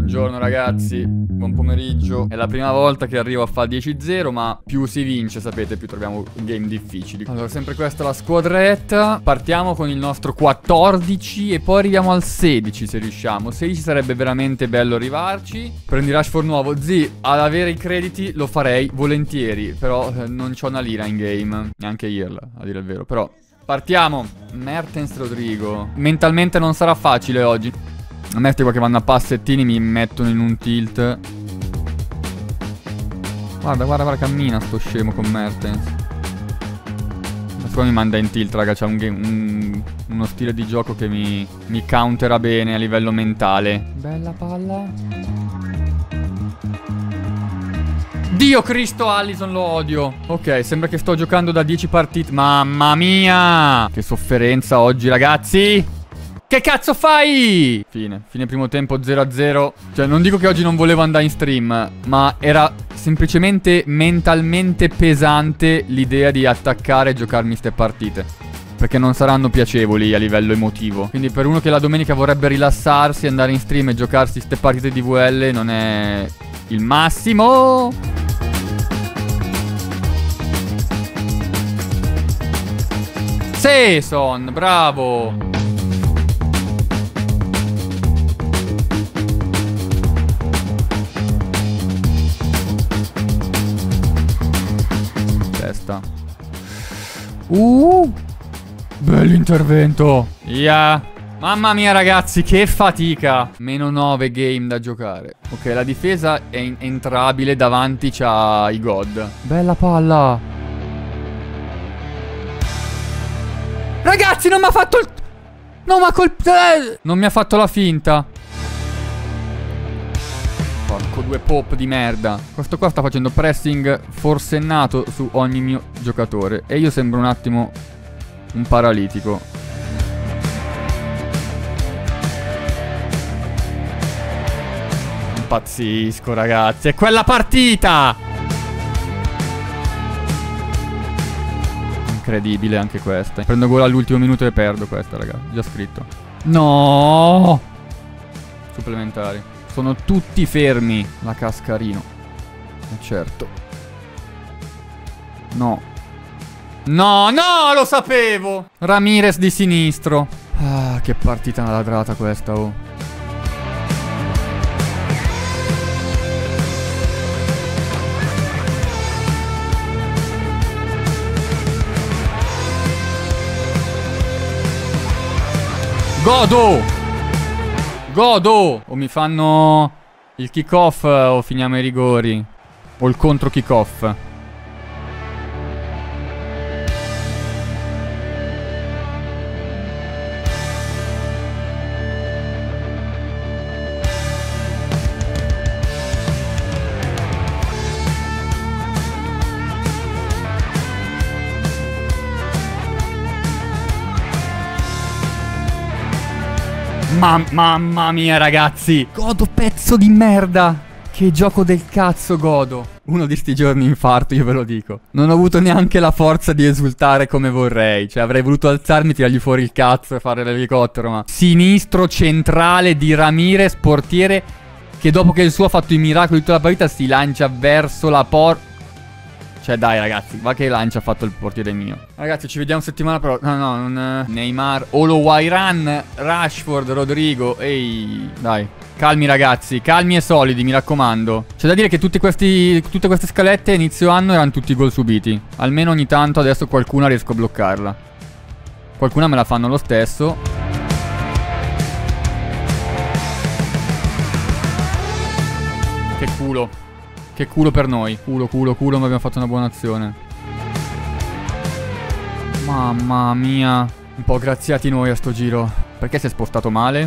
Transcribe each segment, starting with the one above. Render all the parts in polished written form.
Buongiorno ragazzi, buon pomeriggio. È la prima volta che arrivo a fare 10-0, ma più si vince, sapete, più troviamo game difficili. Allora, sempre questa la squadretta. Partiamo con il nostro 14 e poi arriviamo al 16 se riusciamo. 16 sarebbe veramente bello arrivarci. Prendi Rashford nuovo. Zi, ad avere i crediti lo farei volentieri, però non c'ho una lira in game. Neanche io, a dire il vero, però partiamo. Mertens Rodrigo. Mentalmente non sarà facile oggi. A me sti qua che vanno a passettini mi mettono in un tilt. Guarda, cammina sto scemo con Mertens. Adesso qua mi manda in tilt, raga. C'è uno stile di gioco che mi countera bene a livello mentale. Bella palla. Dio Cristo, Alisson, lo odio. Ok, sembra che sto giocando da 10 partite. Mamma mia, che sofferenza oggi, ragazzi. Che cazzo fai? Fine primo tempo 0-0. Cioè, non dico che oggi non volevo andare in stream, ma era semplicemente mentalmente pesante l'idea di attaccare e giocarmi ste partite, perché non saranno piacevoli a livello emotivo. Quindi per uno che la domenica vorrebbe rilassarsi, andare in stream e giocarsi ste partite di VL non è il massimo. Son, bravo. Bell'intervento. Mamma mia ragazzi, che fatica. Meno 9 game da giocare. Ok, la difesa è entrabile. Davanti c'ha i god. Bella palla. Ragazzi, non mi ha fatto il... No, ma non mi ha fatto la finta. Porco due pop di merda. Questo qua sta facendo pressing forsennato su ogni mio giocatore e io sembro un attimo un paralitico. Impazzisco ragazzi. È quella partita. Incredibile anche questa. Prendo gol all'ultimo minuto e perdo questa, raga. Già scritto. No. Supplementari. Sono tutti fermi. La Cascarino. Certo. No. No, lo sapevo. Ramirez di sinistro. Ah, che partita ladrata questa, oh. Godo. O mi fanno il kick off o finiamo i rigori. O il contro kick off. Mamma mia ragazzi. Godo, pezzo di merda. Che gioco del cazzo, godo. Uno di sti giorni infarto, io ve lo dico. Non ho avuto neanche la forza di esultare come vorrei. Cioè avrei voluto alzarmi, tirargli fuori il cazzo e fare l'elicottero, ma sinistro centrale di Ramirez, portiere, che dopo che il suo ha fatto i miracoli di tutta la partita si lancia verso la porta. Cioè dai ragazzi, va che lancia ha fatto il portiere mio. Ragazzi, ci vediamo settimana prossima. No, non... Neymar, Olowairun, Rashford, Rodrigo. Ehi, dai. Calmi ragazzi, calmi e solidi, mi raccomando. C'è da dire che tutte queste scalette a inizio anno erano tutti gol subiti. Almeno ogni tanto adesso qualcuna riesco a bloccarla. Qualcuna me la fanno lo stesso. Che culo. Che culo per noi. Culo, ma abbiamo fatto una buona azione. Mamma mia. Un po' graziati noi a sto giro. Perché si è spostato male?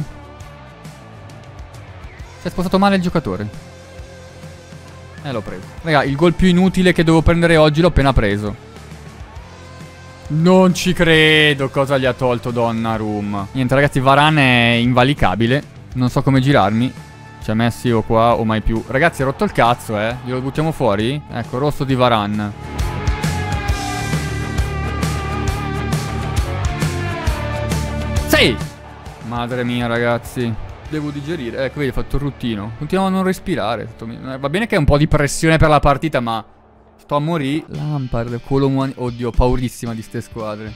Si è spostato male il giocatore. L'ho preso. Raga, il gol più inutile che devo prendere oggi l'ho appena preso. Non ci credo. Cosa gli ha tolto Donnarumma? Niente ragazzi, Varane è invalicabile. Non so come girarmi. C'è Messi o qua o mai più. Ragazzi, è rotto il cazzo, Glielo buttiamo fuori? Ecco, rosso di Varane. Sì! Madre mia, ragazzi. devo digerire. Ecco, vedi, ho fatto il ruttino. Continuavo a non respirare. Va bene che è un po' di pressione per la partita, ma sto a morire. Lampard, oddio, paurissima di ste squadre.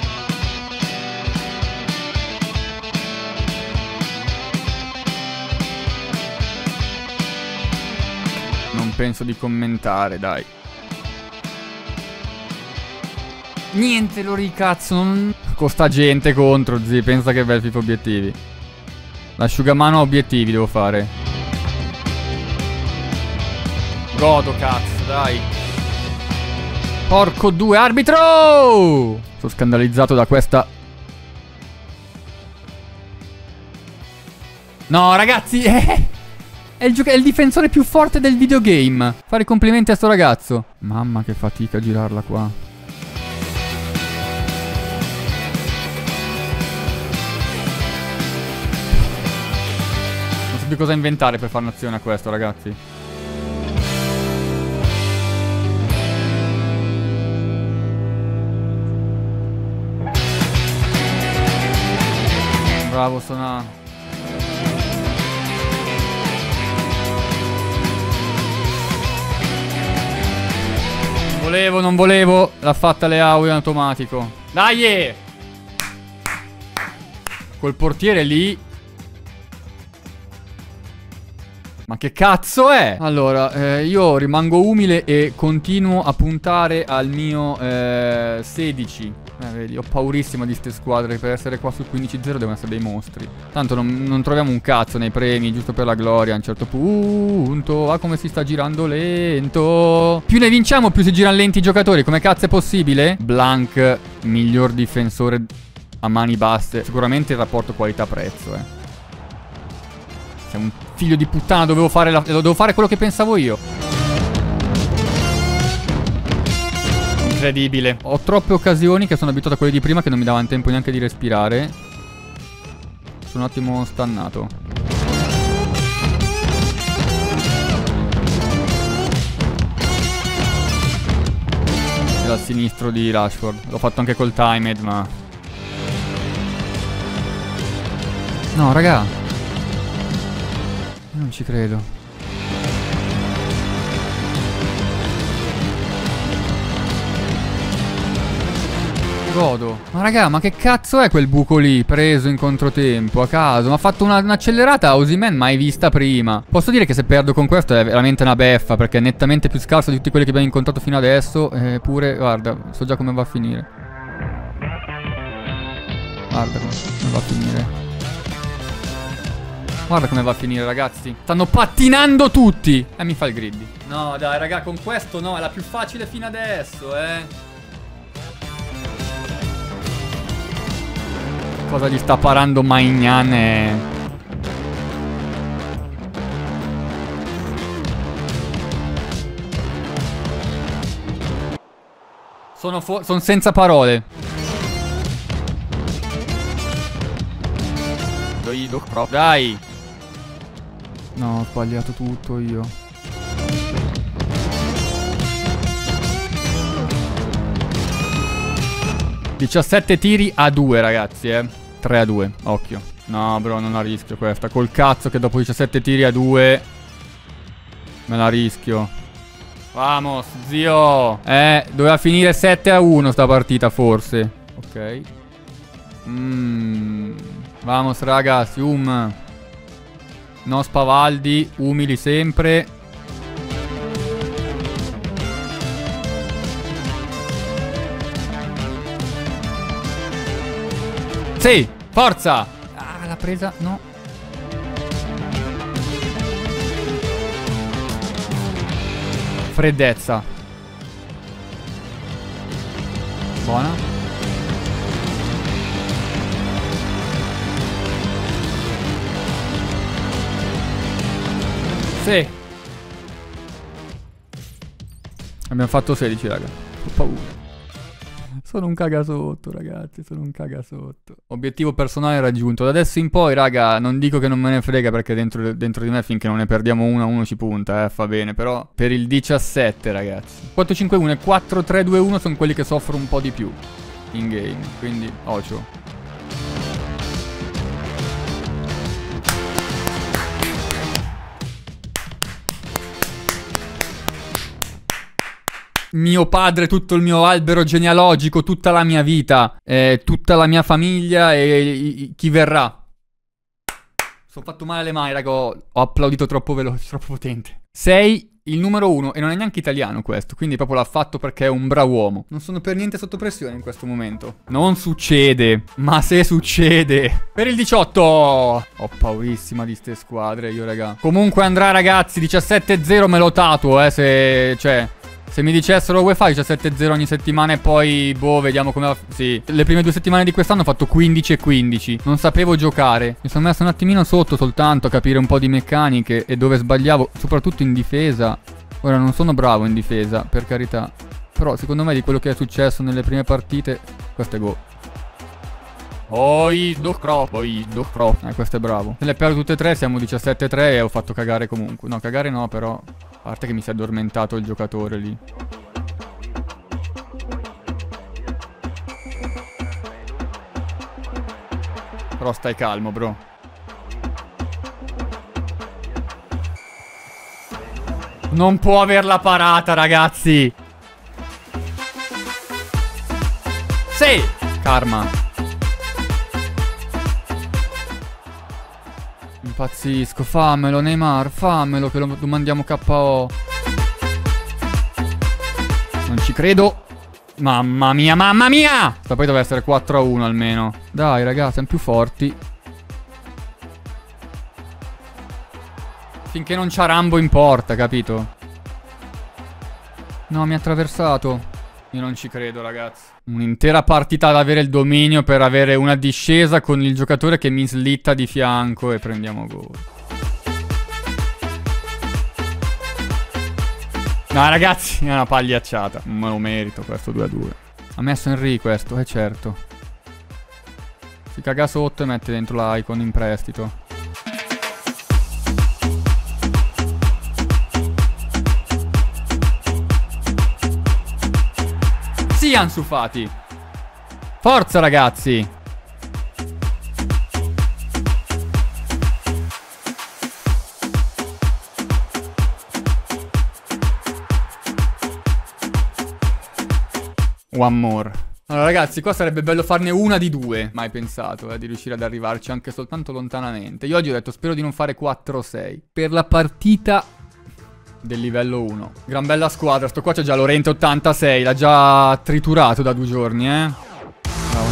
Non penso di commentare, dai. Niente, loro di cazzo, non... Costa gente contro, zi, pensa che bel FIFA obiettivi. L'asciugamano a obiettivi devo fare. Godo, cazzo, dai. Porco due, arbitro! Sono scandalizzato da questa... No, ragazzi, è il difensore più forte del videogame. Fare i complimenti a sto ragazzo. Mamma, che fatica a girarla qua. Di cosa inventare per fare un'azione a questo, ragazzi. Bravo, Sona. Volevo, non volevo. L'ha fatta Leao in automatico. Dai! Col portiere lì. Ma che cazzo è? Allora, io rimango umile e continuo a puntare al mio 16. Vedi, ho paurissima di ste squadre. Per essere qua sul 15-0 devono essere dei mostri. Tanto non troviamo un cazzo nei premi, giusto per la gloria a un certo punto. Ah, come si sta girando lento. Più ne vinciamo, più si girano lenti i giocatori. Come cazzo è possibile? Blanc, miglior difensore a mani basse. Sicuramente il rapporto qualità-prezzo, Sei un figlio di puttana, dovevo fare quello che pensavo io. Incredibile. Ho troppe occasioni che sono abituato a quelle di prima che non mi davano tempo neanche di respirare. Sono un attimo stannato. E dal sinistro di Rashford. L'ho fatto anche col timed, ma... No, raga. Non ci credo. Godo. Ma raga, ma che cazzo è quel buco lì preso in controtempo a caso? Mi ha fatto un'accelerata a Osimhen mai vista prima. Posso dire che se perdo con questo è veramente una beffa, perché è nettamente più scarso di tutti quelli che abbiamo incontrato fino adesso. Eppure, guarda, so già come va a finire. Guarda come va a finire. Guarda come va a finire, ragazzi. Stanno pattinando tutti. Mi fa il griddy. No, dai, raga, con questo no. È la più facile fino adesso, Cosa gli sta parando Maignan? Sono senza parole. Dai. No, ho sbagliato tutto io. (17 tiri a 2, ragazzi, 3-2, occhio. No, bro, non la rischio questa. Col cazzo che dopo 17 tiri a 2 me la rischio. Vamos, zio. Doveva finire 7-1 sta partita, forse. Ok. Vamos, ragazzi, no spavaldi, umili sempre. Sì, forza. Ah, l'ha presa, no. Freddezza. Buona. Sì. Abbiamo fatto 16, raga. Ho paura. Sono un cagasotto, ragazzi. Sono un cagasotto. Obiettivo personale raggiunto. Da adesso in poi, raga, non dico che non me ne frega, perché dentro di me finché non ne perdiamo una, uno ci punta, fa bene. Però per il 17, ragazzi. 4-5-1 e 4-3-2-1 sono quelli che soffro un po' di più in game. Quindi, ocio. mio padre, tutto il mio albero genealogico, tutta la mia vita, tutta la mia famiglia e chi verrà. Sono fatto male alle mani, raga, ho applaudito troppo veloce, troppo potente. Sei il numero 1 e non è neanche italiano questo, quindi proprio l'ha fatto perché è un bravo uomo. Non sono per niente sotto pressione in questo momento. Non succede, ma se succede. Per il 18 ho paurissima di ste squadre io, raga. Comunque andrà, ragazzi, 17-0 me lo tatuo, se mi dicessero vuoi fare 17-0 ogni settimana e poi, boh, vediamo come va. Sì, le prime 2 settimane di quest'anno ho fatto 15 e 15. Non sapevo giocare. Mi sono messo un attimino sotto soltanto a capire un po' di meccaniche e dove sbagliavo, soprattutto in difesa. Ora non sono bravo in difesa, per carità. Però secondo me di quello che è successo nelle prime partite, questo è gol. Questo è bravo. Se le perdo tutte e 3 siamo 17-3 e ho fatto cagare comunque. No, cagare no, però. A parte che mi si è addormentato il giocatore lì. Però stai calmo, bro. Non può averla parata, ragazzi. Sì! Karma. Impazzisco, fammelo Neymar, fammelo che lo mandiamo KO. Non ci credo. Mamma mia, mamma mia! Ma poi deve essere 4-1 almeno. Dai ragazzi, siamo più forti. Finché non c'ha Rambo in porta, capito? No, mi ha attraversato. Io non ci credo, ragazzi. Un'intera partita ad avere il dominio per avere una discesa con il giocatore che mi slitta di fianco e prendiamo gol. No, ragazzi, è una pagliacciata. Non me lo merito questo 2-2. Ha messo Henry questo, certo. Si caga sotto e mette dentro l'icon in prestito. Sì, Ansu Fati. Forza, ragazzi. One more. Allora, ragazzi, qua sarebbe bello farne una di 2. Mai pensato, di riuscire ad arrivarci anche soltanto lontanamente. Io oggi ho detto, spero di non fare 4-6. Per la partita del livello 1. Gran bella squadra. Sto qua c'è già Lorente 86. L'ha già triturato da 2 giorni, Bravo,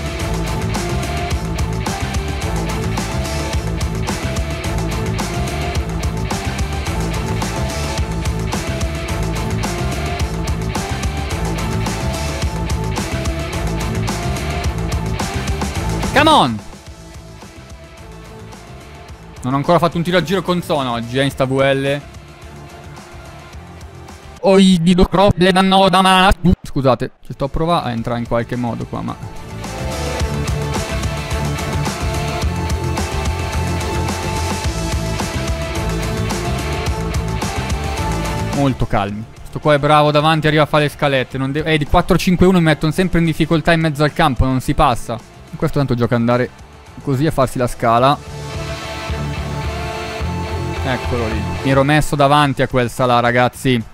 come on! Non ho ancora fatto un tiro a giro con Zona oggi, in sta VL. Scusate, ci sto a provare a entrare in qualche modo qua, ma... Molto calmi. Sto qua è bravo davanti, arriva a fare le scalette. Non di 4-5-1 mi mettono sempre in difficoltà in mezzo al campo, non si passa. Questo tanto gioca andare così a farsi la scala. Eccolo lì. Mi ero messo davanti a quel Salah, ragazzi.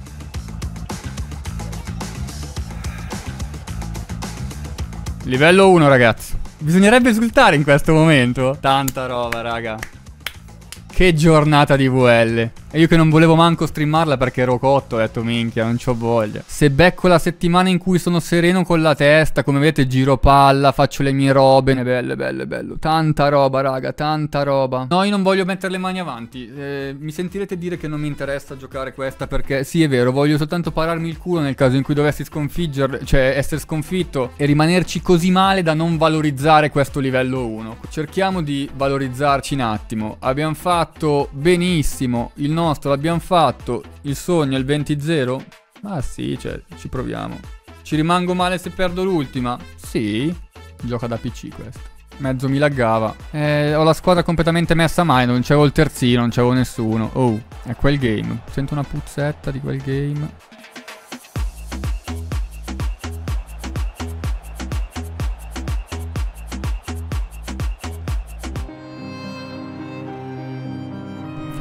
Livello 1, ragazzi. Bisognerebbe esultare in questo momento. Tanta roba, raga. Che giornata di VL. E io che non volevo manco streamarla perché ero cotto, ho detto minchia, non c'ho voglia. Se becco la settimana in cui sono sereno con la testa, come vedete giro palla, faccio le mie robe. È bello, bello, bello. Tanta roba, raga, tanta roba. No, io non voglio mettere le mani avanti. Mi sentirete dire che non mi interessa giocare questa perché, sì è vero, voglio soltanto pararmi il culo nel caso in cui dovessi sconfiggerle, cioè essere sconfitto e rimanerci così male da non valorizzare questo livello 1. Cerchiamo di valorizzarci un attimo. Abbiamo fatto benissimo il nostro, l'abbiamo fatto. Il sogno è il 20-0? Ah sì, cioè, ci proviamo. Ci rimango male se perdo l'ultima? Sì. Gioca da PC questo. Mezzo mi laggava. Ho la squadra completamente messa male. Non c'avevo il terzino, non c'avevo nessuno. Oh, è quel game. Sento una puzzetta di quel game.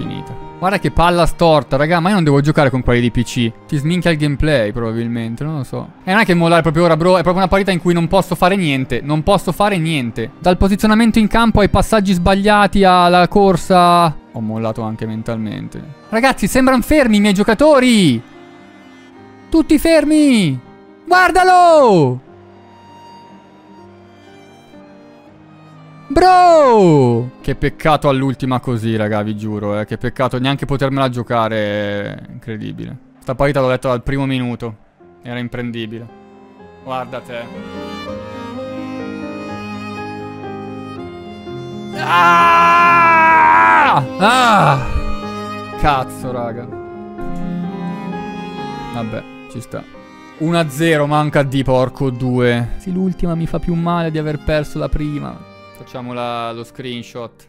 finita. Guarda che palla storta, raga, ma io non devo giocare con quelli di PC. Ti sminchia il gameplay, probabilmente, non lo so. E non è che mollare proprio ora, bro, è proprio una partita in cui non posso fare niente. Non posso fare niente. Dal posizionamento in campo ai passaggi sbagliati alla corsa... Ho mollato anche mentalmente. Ragazzi, sembrano fermi i miei giocatori! Tutti fermi! Guardalo! Bro! Che peccato all'ultima così, raga, vi giuro, che peccato neanche potermela giocare, è incredibile. Sta partita l'ho letta dal primo minuto, era imprendibile. Guarda te. Ah! Ah! Cazzo, raga. Vabbè, ci sta. 1-0, manca di porco 2. Sì, l'ultima mi fa più male di aver perso la prima. Facciamo lo screenshot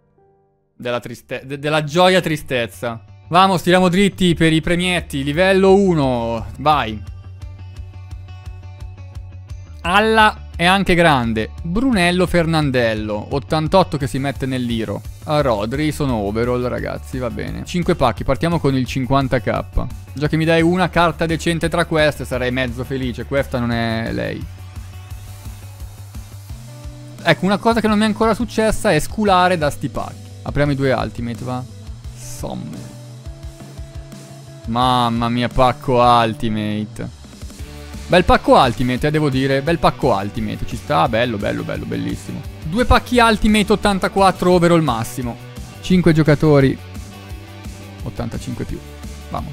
della gioia tristezza. Vamos, tiriamo dritti per i premietti. Livello 1. Vai. Alla è anche grande. Brunello Fernandello 88 che si mette nell'iro. A Rodri sono overall, ragazzi, va bene. 5 pacchi, partiamo con il 50k. Già che mi dai una carta decente tra queste sarei mezzo felice. Questa non è lei. Ecco, una cosa che non mi è ancora successa è sculare da sti pacchi. Apriamo i 2 ultimate, va? Somme. Mamma mia, pacco ultimate. Bel pacco ultimate, devo dire. Bel pacco ultimate. Ci sta, bello, bello, bello, bellissimo. 2 pacchi ultimate, 84 overall massimo. 5 giocatori, 85 più. Vamos.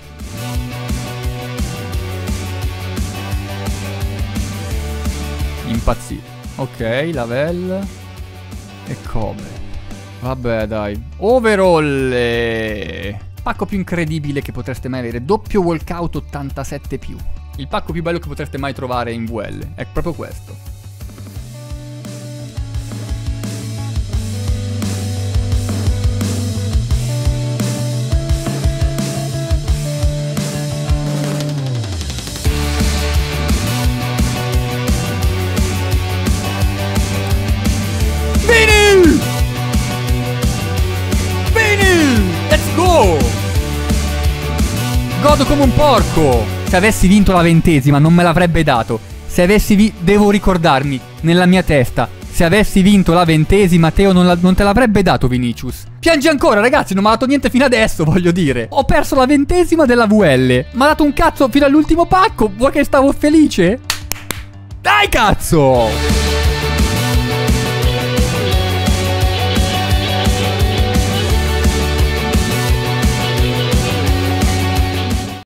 Impazzito. Ok, Lavelle e Kobe. Vabbè, dai. Overall. Pacco più incredibile che potreste mai avere. Doppio walkout 87 più. Il pacco più bello che potreste mai trovare in VL. È proprio questo. Godo come un porco. Se avessi vinto la 20ª non me l'avrebbe dato. Se avessi devo ricordarmi nella mia testa. Se avessi vinto la 20ª Teo non te l'avrebbe dato Vinicius. Piangi ancora, ragazzi, non mi ha dato niente fino adesso, voglio dire. Ho perso la 20ª della VL. Mi ha dato un cazzo fino all'ultimo pacco. Vuoi che stavo felice? Dai, cazzo!